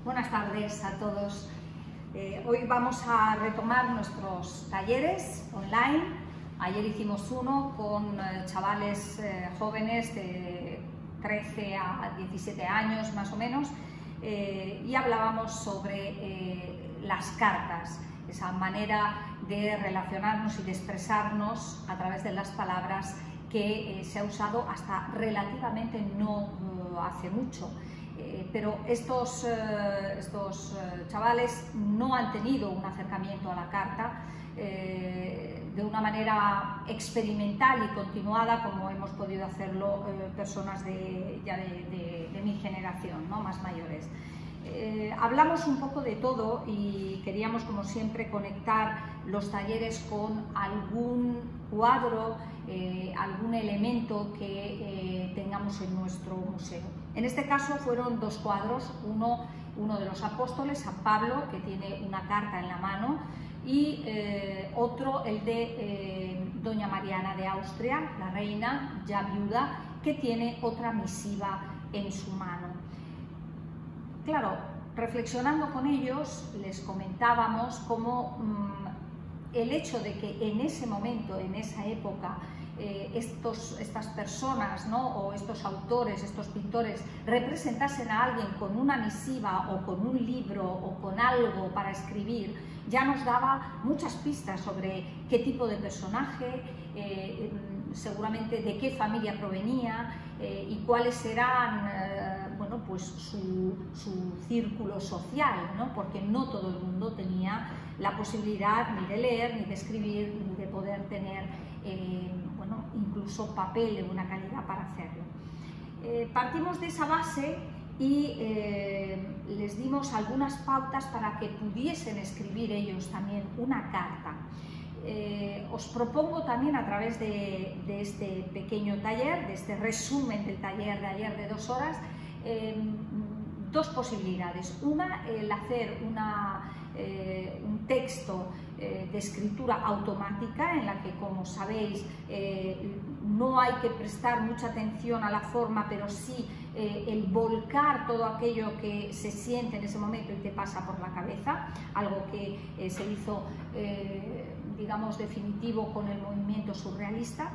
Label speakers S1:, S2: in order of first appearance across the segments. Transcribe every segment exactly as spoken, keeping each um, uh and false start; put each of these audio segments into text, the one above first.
S1: Buenas tardes a todos. Eh, hoy vamos a retomar nuestros talleres online. Ayer hicimos uno con eh, chavales eh, jóvenes de trece a diecisiete años más o menos eh, y hablábamos sobre eh, las cartas, esa manera de relacionarnos y de expresarnos a través de las palabras que eh, se ha usado hasta relativamente no uh, hace mucho. Eh, pero estos, eh, estos eh, chavales no han tenido un acercamiento a la carta eh, de una manera experimental y continuada como hemos podido hacerlo eh, personas de, ya de, de, de mi generación, ¿no? Más mayores. Eh, hablamos un poco de todo y queríamos, como siempre, conectar los talleres con algún cuadro, eh, algún elemento que eh, tengamos en nuestro museo. En este caso fueron dos cuadros, uno, uno de los apóstoles, San Pablo, que tiene una carta en la mano, y eh, otro, el de eh, Doña Mariana de Austria, la reina, ya viuda, que tiene otra misiva en su mano. Claro, reflexionando con ellos, les comentábamos cómo mmm, el hecho de que en ese momento, en esa época, eh, estos, estas personas, ¿no? o estos autores, estos pintores, representasen a alguien con una misiva o con un libro o con algo para escribir, ya nos daba muchas pistas sobre qué tipo de personaje, eh, seguramente de qué familia provenía eh, y cuáles eran eh, bueno, pues su, su círculo social, ¿no? Porque no todo el mundo tenía la posibilidad ni de leer, ni de escribir, ni de poder tener eh, bueno, incluso papel de buena calidad para hacerlo. Eh, partimos de esa base y eh, les dimos algunas pautas para que pudiesen escribir ellos también una carta. Eh, os propongo también a través de, de este pequeño taller, de este resumen del taller de ayer de dos horas, eh, dos posibilidades. Una, el hacer una, eh, un texto eh, de escritura automática en la que, como sabéis, eh, no hay que prestar mucha atención a la forma, pero sí eh, el volcar todo aquello que se siente en ese momento y te pasa por la cabeza, algo que eh, se hizo eh, digamos definitivo con el movimiento surrealista.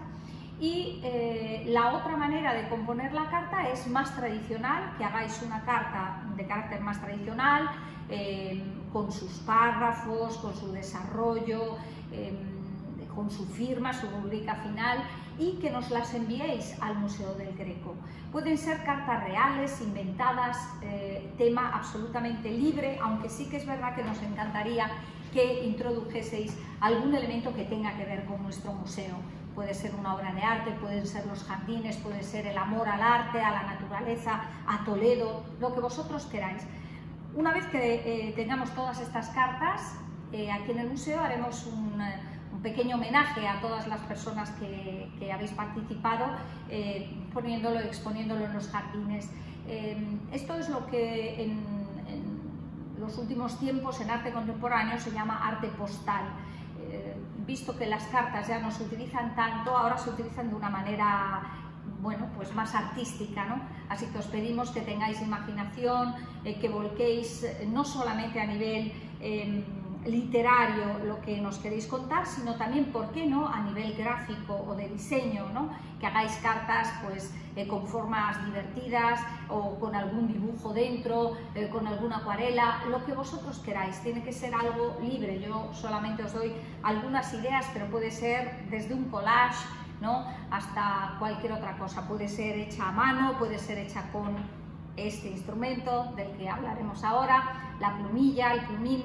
S1: Y eh, la otra manera de componer la carta es más tradicional, que hagáis una carta de carácter más tradicional, eh, con sus párrafos, con su desarrollo, eh, con su firma, su rubrica final, y que nos las enviéis al Museo del Greco. Pueden ser cartas reales, inventadas, eh, tema absolutamente libre, aunque sí que es verdad que nos encantaría que introdujeseis algún elemento que tenga que ver con nuestro museo. Puede ser una obra de arte, pueden ser los jardines, puede ser el amor al arte, a la naturaleza, a Toledo, lo que vosotros queráis. Una vez que eh, tengamos todas estas cartas, eh, aquí en el museo haremos un, un pequeño homenaje a todas las personas que, que habéis participado, eh, poniéndolo, exponiéndolo en los jardines. Eh, esto es lo que en, en los últimos tiempos en arte contemporáneo se llama arte postal. Eh, visto que las cartas ya no se utilizan tanto, ahora se utilizan de una manera, bueno, pues más artística, ¿no? Así que os pedimos que tengáis imaginación, eh, que volquéis eh, no solamente a nivel eh, literario lo que nos queréis contar, sino también, ¿por qué no?, a nivel gráfico o de diseño, ¿no? Que hagáis cartas pues eh, con formas divertidas o con algún dibujo dentro, eh, con alguna acuarela, lo que vosotros queráis. Tiene que ser algo libre. Yo solamente os doy algunas ideas, pero puede ser desde un collage, ¿no?, hasta cualquier otra cosa. Puede ser hecha a mano, puede ser hecha con este instrumento del que hablaremos ahora, la plumilla, el plumín.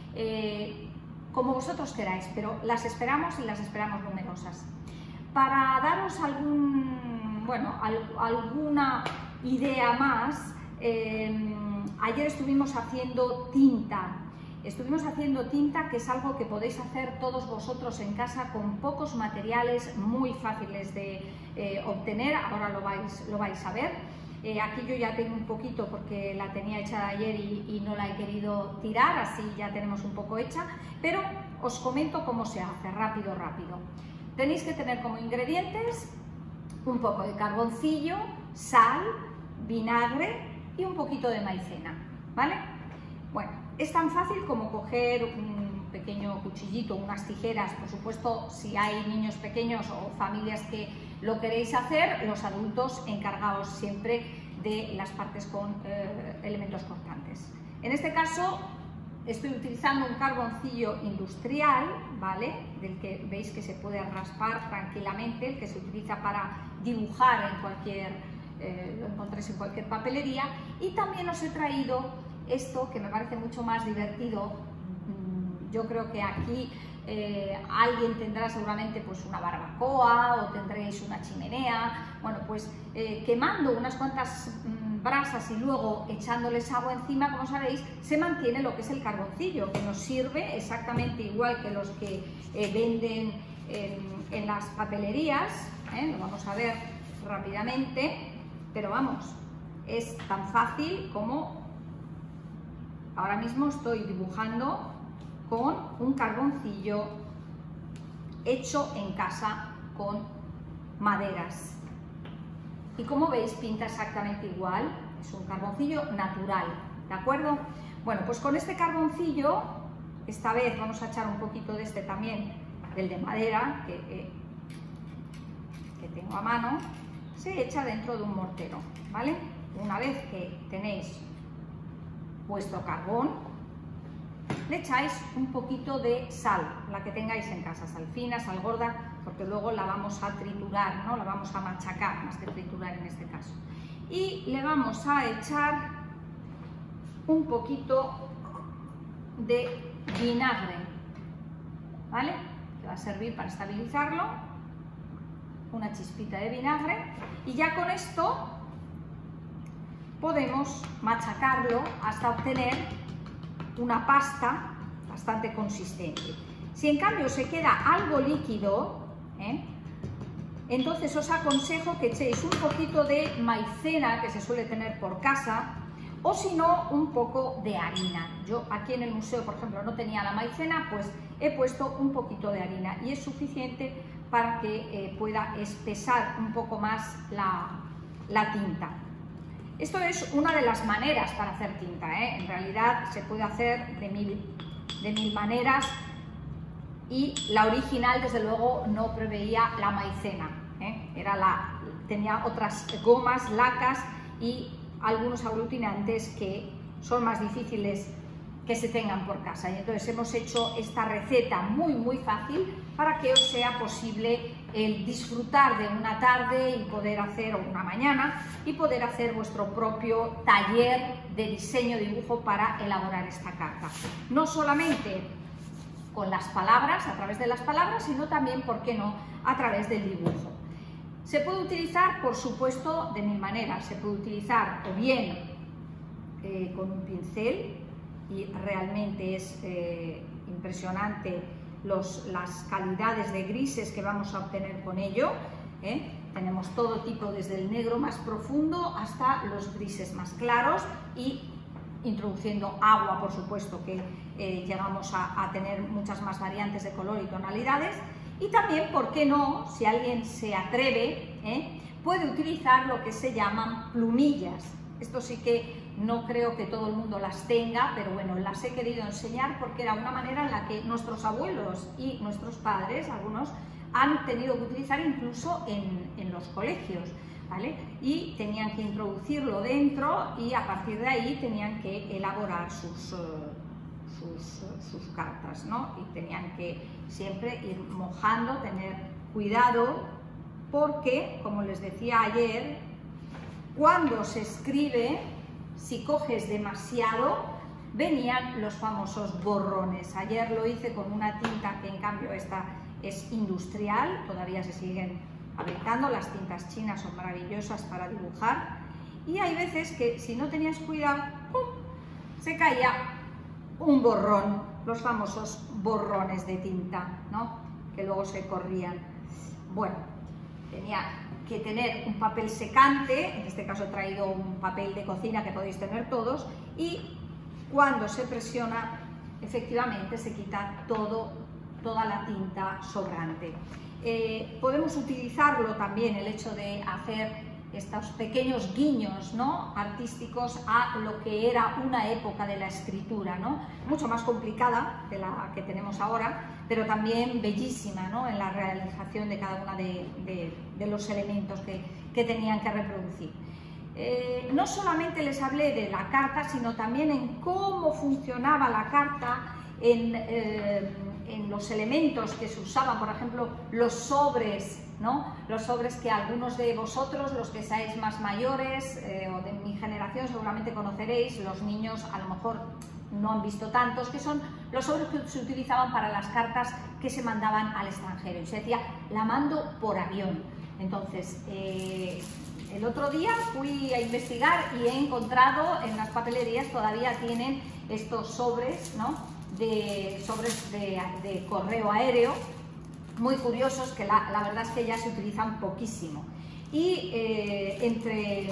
S1: Eh, como vosotros queráis, pero las esperamos y las esperamos numerosas. Para daros algún, bueno, al, alguna idea más, eh, ayer estuvimos haciendo tinta. Estuvimos haciendo tinta, que es algo que podéis hacer todos vosotros en casa con pocos materiales, muy fáciles de eh, obtener. Ahora lo vais, lo vais a ver. Eh, aquí yo ya tengo un poquito porque la tenía hecha de ayer y, y no la he querido tirar, así ya tenemos un poco hecha, pero os comento cómo se hace, rápido, rápido. Tenéis que tener como ingredientes un poco de carboncillo, sal, vinagre y un poquito de maicena, ¿vale? Bueno, es tan fácil como coger un pequeño cuchillito, unas tijeras, por supuesto, si hay niños pequeños o familias que lo queréis hacer, los adultos encargaos siempre de las partes con eh, elementos cortantes. En este caso estoy utilizando un carboncillo industrial, ¿vale? Del que veis que se puede raspar tranquilamente, el que se utiliza para dibujar en cualquier, eh, lo encontréis en cualquier papelería. Y también os he traído esto que me parece mucho más divertido. Yo creo que aquí eh, alguien tendrá seguramente pues una barbacoa o tendréis una chimenea. Bueno, pues eh, quemando unas cuantas mmm, brasas y luego echándoles agua encima, como sabéis, se mantiene lo que es el carboncillo, que nos sirve exactamente igual que los que eh, venden en, en las papelerías. ¿eh? Lo vamos a ver rápidamente, pero vamos, es tan fácil como ahora mismo estoy dibujando con un carboncillo hecho en casa con maderas. Y como veis, pinta exactamente igual, es un carboncillo natural, ¿de acuerdo? Bueno, pues con este carboncillo, esta vez vamos a echar un poquito de este también, del de madera, que, eh, que tengo a mano, se echa dentro de un mortero, ¿vale? Una vez que tenéis vuestro carbón, le echáis un poquito de sal, la que tengáis en casa, sal fina, sal gorda, porque luego la vamos a triturar, ¿no? La vamos a machacar, más que triturar en este caso. Y le vamos a echar un poquito de vinagre, ¿vale? Que va a servir para estabilizarlo, una chispita de vinagre, y ya con esto podemos machacarlo hasta obtener una pasta bastante consistente. Si en cambio se queda algo líquido, ¿eh? entonces os aconsejo que echéis un poquito de maicena que se suele tener por casa, o si no, un poco de harina. Yo aquí en el museo, por ejemplo, no tenía la maicena, pues he puesto un poquito de harina y es suficiente para que eh, pueda espesar un poco más la, la tinta. Esto es una de las maneras para hacer tinta, ¿eh? En realidad se puede hacer de mil, de mil maneras, y la original desde luego no preveía la maicena, ¿eh? Era la, tenía otras gomas, lacas y algunos aglutinantes que son más difíciles que se tengan por casa, y entonces hemos hecho esta receta muy muy fácil para que os sea posible el disfrutar de una tarde y poder hacer, o una mañana, y poder hacer vuestro propio taller de diseño de dibujo para elaborar esta carta. No solamente con las palabras, a través de las palabras, sino también, ¿por qué no?, a través del dibujo. Se puede utilizar, por supuesto, de mil maneras. Se puede utilizar o bien eh, con un pincel, y realmente es eh, impresionante los, las calidades de grises que vamos a obtener con ello, ¿eh? Tenemos todo tipo, desde el negro más profundo hasta los grises más claros, y introduciendo agua, por supuesto, que eh, llegamos a, a tener muchas más variantes de color y tonalidades. Y también, ¿por qué no?, si alguien se atreve, ¿eh? puede utilizar lo que se llaman plumillas. Esto sí que no creo que todo el mundo las tenga, pero bueno, las he querido enseñar porque era una manera en la que nuestros abuelos y nuestros padres, algunos, han tenido que utilizar incluso en, en los colegios, ¿vale? Y tenían que introducirlo dentro y a partir de ahí tenían que elaborar sus, uh, sus, uh, sus cartas, ¿no? Y tenían que siempre ir mojando, tener cuidado, porque, como les decía ayer, cuando se escribe, si coges demasiado, venían los famosos borrones. Ayer lo hice con una tinta que en cambio esta es industrial, todavía se siguen fabricando, las tintas chinas son maravillosas para dibujar, y hay veces que si no tenías cuidado, ¡pum!, se caía un borrón, los famosos borrones de tinta, ¿no?, que luego se corrían. Bueno, tenía que tener un papel secante, en este caso he traído un papel de cocina que podéis tener todos, y cuando se presiona, efectivamente se quita todo, toda la tinta sobrante. Eh, podemos utilizarlo también, el hecho de hacer estos pequeños guiños, ¿no?, artísticos a lo que era una época de la escritura, ¿no?, mucho más complicada de la que tenemos ahora, pero también bellísima, ¿no?, en la realización de cada uno de, de, de los elementos que, que tenían que reproducir. Eh, no solamente les hablé de la carta, sino también en cómo funcionaba la carta, en, eh, en los elementos que se usaban, por ejemplo, los sobres, ¿no?, los sobres que algunos de vosotros, los que seáis más mayores eh, o de mi generación, seguramente conoceréis, los niños a lo mejor no han visto tantos, que son los sobres que se utilizaban para las cartas que se mandaban al extranjero, y se decía, la mando por avión. Entonces, eh, el otro día fui a investigar y he encontrado en las papelerías todavía tienen estos sobres, ¿no?, de sobres de, de correo aéreo, muy curiosos, que la, la verdad es que ya se utilizan poquísimo. Y eh, entre,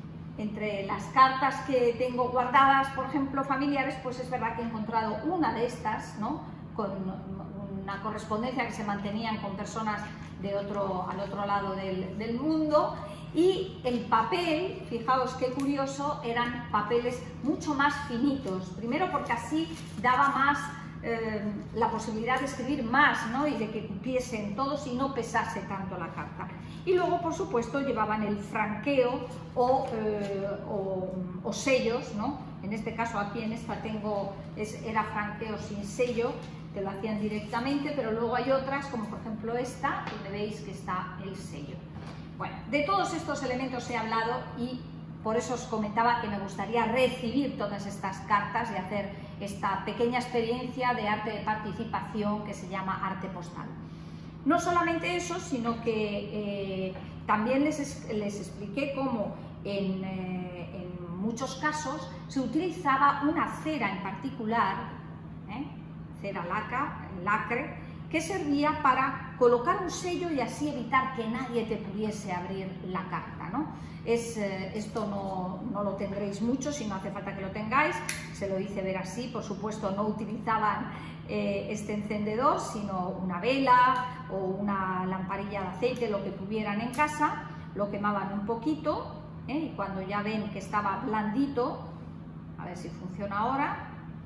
S1: entre las cartas que tengo guardadas, por ejemplo, familiares, pues es verdad que he encontrado una de estas, ¿no?, con una correspondencia que se mantenían con personas de otro, al otro lado del, del mundo, y el papel, fijaos qué curioso, eran papeles mucho más finitos, primero porque así daba más eh, la posibilidad de escribir más, ¿no?, y de que cupiesen todos y no pesase tanto la carta. Y luego, por supuesto, llevaban el franqueo o, eh, o, o sellos, ¿no?, en este caso aquí en esta tengo, es, era franqueo sin sello, te lo hacían directamente, pero luego hay otras, como por ejemplo esta, donde veis que está el sello. Bueno, de todos estos elementos he hablado y por eso os comentaba que me gustaría recibir todas estas cartas y hacer esta pequeña experiencia de arte de participación que se llama arte postal. No solamente eso, sino que eh, también les, les expliqué cómo en, eh, en muchos casos se utilizaba una cera en particular, ¿eh?, cera laca, lacre, que servía para colocar un sello y así evitar que nadie te pudiese abrir la carta, ¿no? Es, eh, esto no, no lo tendréis mucho, si no hace falta que lo tengáis, se lo hice ver así. Por supuesto no utilizaban eh, este encendedor, sino una vela o una lamparilla de aceite, lo que tuvieran en casa, lo quemaban un poquito, ¿eh?, y cuando ya ven que estaba blandito, a ver si funciona ahora,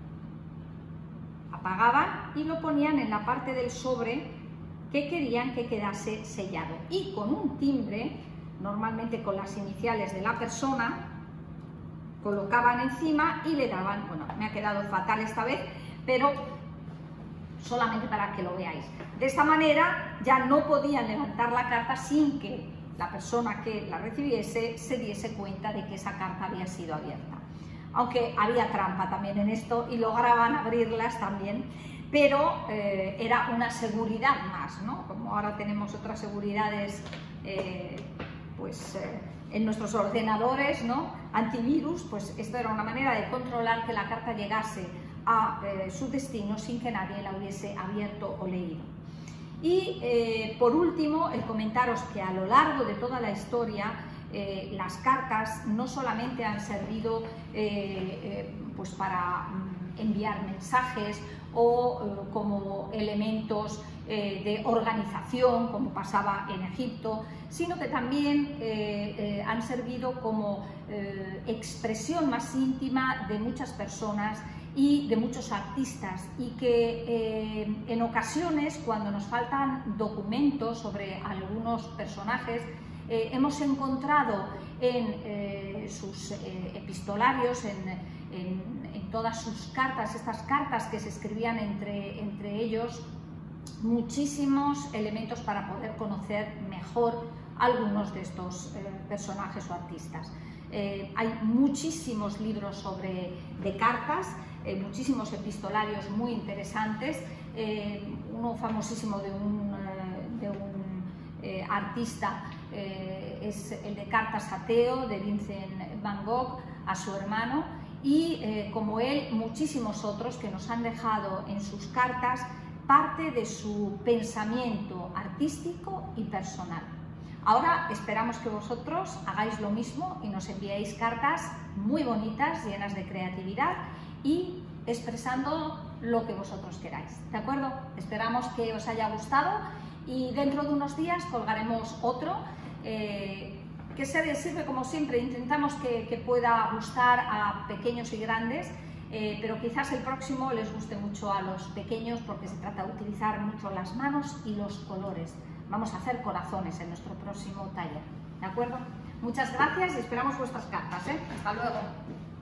S1: apagaban y lo ponían en la parte del sobre que querían que quedase sellado, y con un timbre, normalmente con las iniciales de la persona, colocaban encima y le daban, bueno, me ha quedado fatal esta vez, pero solamente para que lo veáis. De esta manera ya no podían levantar la carta sin que la persona que la recibiese se diese cuenta de que esa carta había sido abierta. Aunque había trampa también en esto y lograban abrirlas también, pero eh, era una seguridad más, ¿no? Como ahora tenemos otras seguridades eh, pues, eh, en nuestros ordenadores, ¿no?, antivirus, pues esto era una manera de controlar que la carta llegase a eh, su destino sin que nadie la hubiese abierto o leído. Y eh, por último, el comentaros que a lo largo de toda la historia Eh, las cartas no solamente han servido eh, eh, pues para mm, enviar mensajes o eh, como elementos eh, de organización, como pasaba en Egipto, sino que también eh, eh, han servido como eh, expresión más íntima de muchas personas y de muchos artistas, y que eh, en ocasiones, cuando nos faltan documentos sobre algunos personajes, Eh, hemos encontrado en eh, sus eh, epistolarios, en, en, en todas sus cartas, estas cartas que se escribían entre, entre ellos, muchísimos elementos para poder conocer mejor algunos de estos eh, personajes o artistas. Eh, hay muchísimos libros sobre, de cartas, eh, muchísimos epistolarios muy interesantes, eh, uno famosísimo de un, eh, de un eh, artista Eh, es el de Cartas a Theo, de Vincent van Gogh, a su hermano, y eh, como él, muchísimos otros que nos han dejado en sus cartas parte de su pensamiento artístico y personal. Ahora esperamos que vosotros hagáis lo mismo y nos enviéis cartas muy bonitas, llenas de creatividad y expresando lo que vosotros queráis, ¿de acuerdo? Esperamos que os haya gustado y dentro de unos días colgaremos otro. Eh, que se sirve como siempre, intentamos que, que pueda gustar a pequeños y grandes, eh, pero quizás el próximo les guste mucho a los pequeños porque se trata de utilizar mucho las manos y los colores. Vamos a hacer corazones en nuestro próximo taller, ¿de acuerdo? Muchas gracias y esperamos vuestras cartas, ¿eh? Hasta luego.